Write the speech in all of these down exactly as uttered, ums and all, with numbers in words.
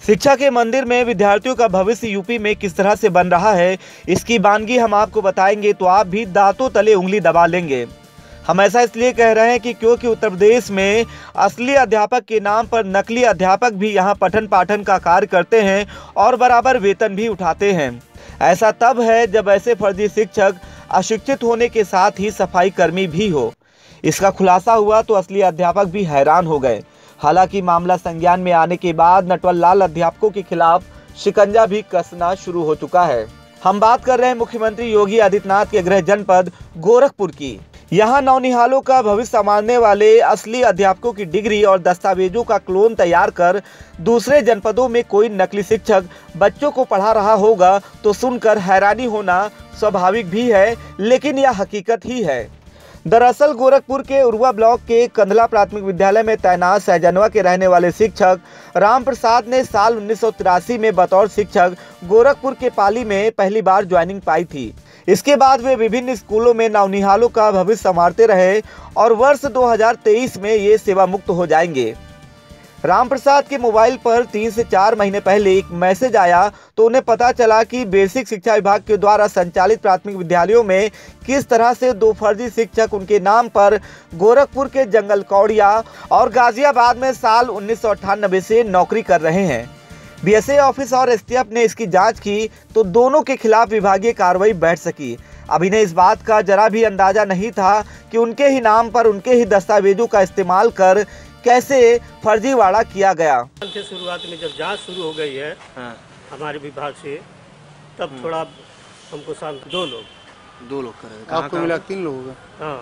शिक्षा के मंदिर में विद्यार्थियों का भविष्य यूपी में किस तरह से बन रहा है, इसकी वानगी हम आपको बताएंगे तो आप भी दांतों तले उंगली दबा लेंगे। हम ऐसा इसलिए कह रहे हैं कि क्योंकि उत्तर प्रदेश में असली अध्यापक के नाम पर नकली अध्यापक भी यहाँ पठन पाठन का कार्य करते हैं और बराबर वेतन भी उठाते हैं। ऐसा तब है जब ऐसे फर्जी शिक्षक अशिक्षित होने के साथ ही सफाई कर्मी भी हो। इसका खुलासा हुआ तो असली अध्यापक भी हैरान हो गए। हालांकि मामला संज्ञान में आने के बाद नटवर लाल अध्यापकों के खिलाफ शिकंजा भी कसना शुरू हो चुका है। हम बात कर रहे हैं मुख्यमंत्री योगी आदित्यनाथ के गृह जनपद गोरखपुर की। यहाँ नौनिहालों का भविष्य संवारने वाले असली अध्यापकों की डिग्री और दस्तावेजों का क्लोन तैयार कर दूसरे जनपदों में कोई नकली शिक्षक बच्चों को पढ़ा रहा होगा तो सुनकर हैरानी होना स्वाभाविक भी है, लेकिन यह हकीकत ही है। दरअसल गोरखपुर के उरुआ ब्लॉक के कंधला प्राथमिक विद्यालय में तैनात सहजनवा के रहने वाले शिक्षक राम प्रसाद ने साल उन्नीस सौ तिरासी में बतौर शिक्षक गोरखपुर के पाली में पहली बार ज्वाइनिंग पाई थी। इसके बाद वे विभिन्न स्कूलों में नौनिहालों का भविष्य संवारते रहे और वर्ष दो हज़ार तेईस में ये सेवा मुक्त हो जाएंगे। राम प्रसाद के मोबाइल पर तीन से चार महीने पहले एक मैसेज आया तो उन्हें पता चला कि बेसिक शिक्षा विभाग के द्वारा संचालित प्राथमिक विद्यालयों में किस तरह से दो फर्जी शिक्षक उनके नाम पर गोरखपुर के जंगल कौड़िया और गाजियाबाद में साल उन्नीस सौ अट्ठानबे से नौकरी कर रहे हैं। बीएसए ऑफिस और एसटीएफ ने इसकी जांच की तो दोनों के खिलाफ विभागीय कार्रवाई बैठ सकी। अब इन्हें इस बात का जरा भी अंदाजा नहीं था कि उनके ही नाम पर उनके ही दस्तावेजों का इस्तेमाल कर कैसे फर्जीवाड़ा किया गया। शुरुआत में जब जांच शुरू हो गई है हाँ। हमारे विभाग से तब थोड़ा हमको साल दो लोग दो लोग कर आपको मिला तीन लोग हाँ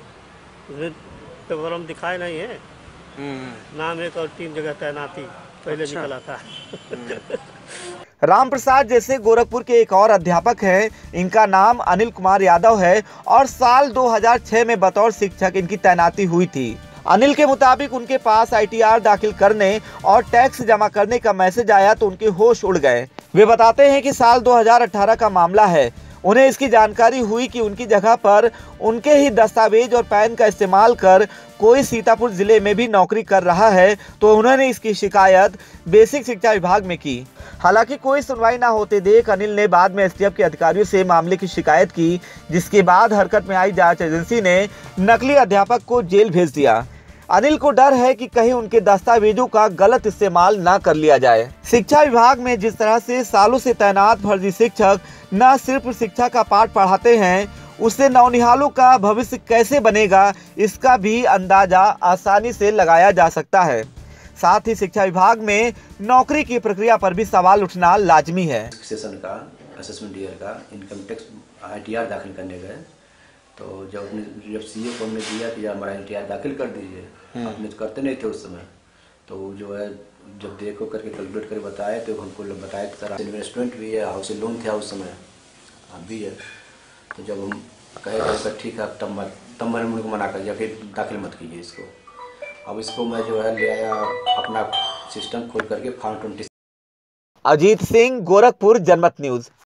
पेपर हम दिखाए नहीं है, नाम एक और तीन जगह तैनाती पहले अच्छा। निकला था। राम प्रसाद जैसे गोरखपुर के एक और अध्यापक हैं, इनका नाम अनिल कुमार यादव है और साल दो हज़ार छह में बतौर शिक्षक इनकी तैनाती हुई थी। अनिल के मुताबिक उनके पास आईटीआर दाखिल करने और टैक्स जमा करने का मैसेज आया तो उनके होश उड़ गए। वे बताते हैं कि साल दो हज़ार अठारह का मामला है। उन्हें इसकी जानकारी हुई कि उनकी जगह पर उनके ही दस्तावेज और पैन का इस्तेमाल कर कोई सीतापुर जिले में भी नौकरी कर रहा है तो उन्होंने इसकी शिकायत बेसिक शिक्षा विभाग में की। हालांकि कोई सुनवाई ना होते देख अनिल ने बाद में एसटीएफ के अधिकारियों से मामले की शिकायत की, जिसके बाद हरकत में आई जांच एजेंसी ने नकली अध्यापक को जेल भेज दिया। अनिल को डर है कि कहीं उनके दस्तावेजों का गलत इस्तेमाल ना कर लिया जाए। शिक्षा विभाग में जिस तरह से सालों से तैनात फर्जी शिक्षक न सिर्फ शिक्षा का पाठ पढ़ाते हैं, उससे नौनिहालों का भविष्य कैसे बनेगा इसका भी अंदाजा आसानी से लगाया जा सकता है। साथ ही शिक्षा विभाग में नौकरी की प्रक्रिया पर भी सवाल उठना लाजमी है। सेशन का असेसमेंट ईयर का इनकम टैक्स आईटीआर दाखिल करने गए तो जब जब सीए को हमने दिया कि हमारा आईटीआर दाखिल कर दीजिए, आपने करते नहीं थे उस समय, तो जो है जब देखो करके कैलकुलेट करके बताए तो हमको बताया कि सर इन्वेस्टमेंट भी है, हाउसिंग लोन था उस समय भी है। तो जब हम कहे थे ठीक है तब मत तब मैंने उनको मना कर दिया, फिर दाखिल मत कीजिए इसको। अब इसको मैं जो है ले आया अपना सिस्टम खोल करके form twenty. Ajit Singh, Gorakhpur, Janmat news.